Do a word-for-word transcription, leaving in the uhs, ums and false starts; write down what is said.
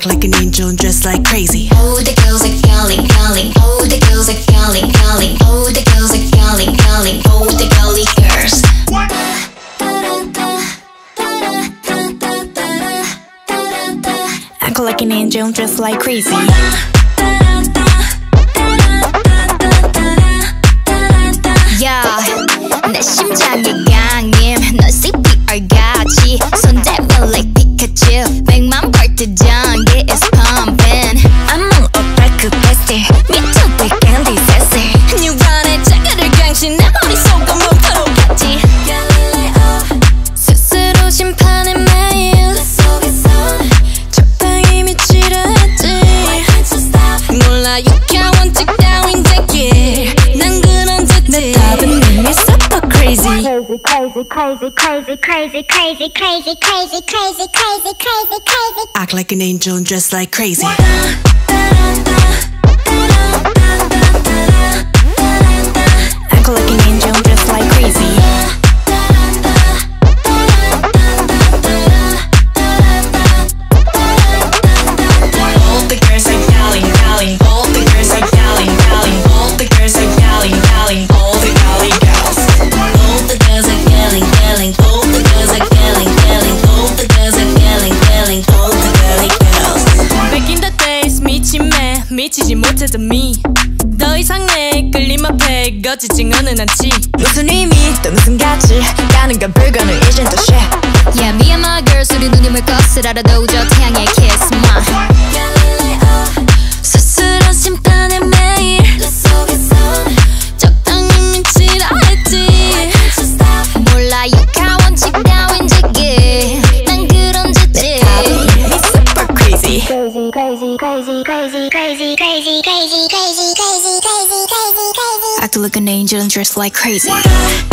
Act like an angel and dress like crazy. Oh, the girls are calling, calling. Oh, the girls are calling, calling. Oh, the girls are calling, calling. Oh, the girly girls. What? Act like an angel and dress like crazy. Yeah, 내 심장이 강림. 넌 씨피알 같이 손대면 like Pikachu. 백만 발트 전기 is pumping. I'm on a back bestie. 미쳐도 candy sassy. 뉴런의 자가를 강신 내 머릿속은 뭉쳐놓겠지. 스스로 심판의 매일 적당히 미치려 했지. 몰라 유쾌한 원칙 따윈 제길. 난 그런 짓지. 내 답은 이미 super crazy. Crazy, crazy, crazy, crazy, crazy, crazy, crazy, crazy, crazy, crazy, crazy. Act like an angel and dress like crazy. Act like an angel and dress like crazy. All the girls are yelling, yelling. All the girls are yelling, yelling. All the girls are yelling, yelling. All the yelling girls. All the girls are yelling, yelling. All the girls are yelling, yelling. All the girls are yelling, yelling. All the girly girls. Back in the days 미침에 미치지 못했던 me. 더 이상 내 끌림 앞에 거치지는 않지. 무슨 의미 또 무슨 가치 가는 건 불가능 이젠 또 shit. Yeah, me and my girls 우리 눈이 물 것을 알아도 저 태양의 kiss my. 스스로 심판의 매일 적당히 미치라 했지. 몰라 유쾌한 원칙 따윈 지기. 난 그런 짓지. Me super crazy. Crazy, crazy, crazy, crazy, crazy, crazy, crazy, crazy, crazy, crazy, crazy, crazy, crazy. Act like an angel and dress like crazy.